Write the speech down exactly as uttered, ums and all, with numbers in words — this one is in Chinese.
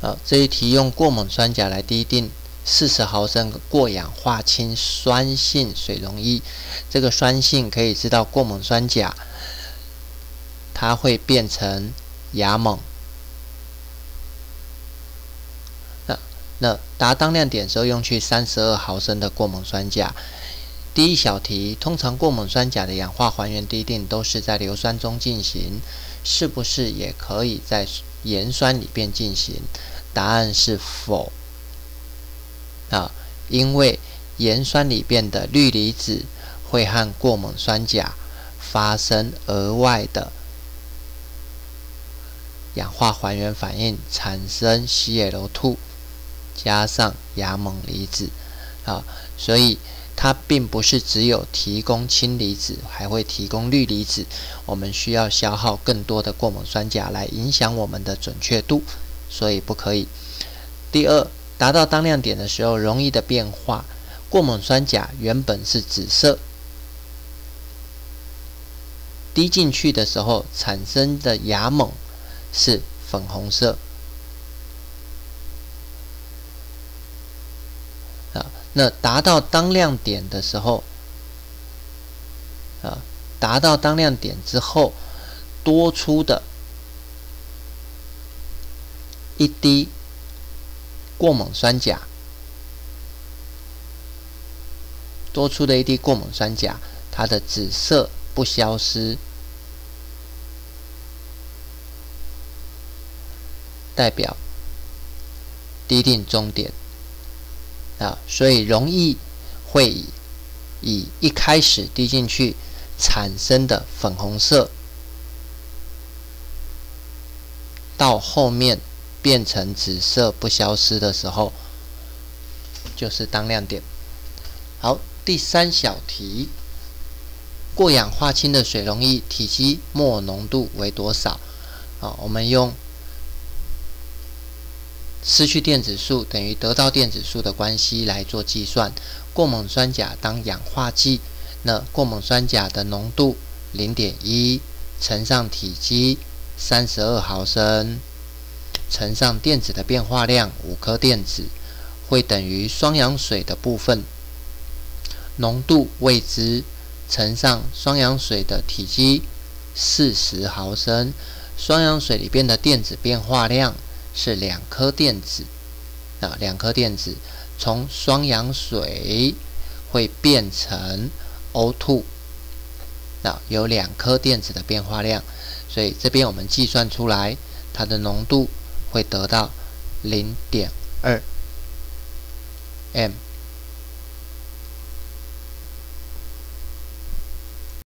呃，这一题用过锰酸钾来滴定四十毫升过氧化氢酸性水溶液。这个酸性可以知道过锰酸钾它会变成亚锰。那那达当量点的时候用去三十二毫升的过锰酸钾。第一小题，通常过锰酸钾的氧化还原滴定都是在硫酸中进行，是不是也可以在盐酸里边进行？答案是否。啊，因为盐酸里边的氯离子会和过锰酸钾发生额外的氧化还原反应，产生 C L 二 加上亚锰离子。啊，所以它并不是只有提供氢离子，还会提供氯离子。我们需要消耗更多的过锰酸钾来影响我们的准确度，所以不可以。第二，达到当量点的时候，溶液的变化，过锰酸钾原本是紫色，滴进去的时候产生的亚锰是粉红色。啊，那达到当量点的时候，啊，达到当量点之后，多出的一滴过锰酸钾，多出的一滴过锰酸钾，它的紫色不消失，代表滴定终点。啊，所以溶液会以以一开始滴进去产生的粉红色，到后面变成紫色不消失的时候，就是当量点。好，第三小题，过氧化氢的水溶液体积末浓度为多少？啊，我们用失去电子数等于得到电子数的关系来做计算。过锰酸钾当氧化剂，那过锰酸钾的浓度 零点一 乘上体积三十二毫升，乘上电子的变化量五颗电子，会等于双氧水的部分浓度未知，乘上双氧水的体积四十毫升，双氧水里边的电子变化量是两颗电子。啊，两颗电子从双氧水会变成 O 二， 啊，有两颗电子的变化量，所以这边我们计算出来，它的浓度会得到 零点二 m。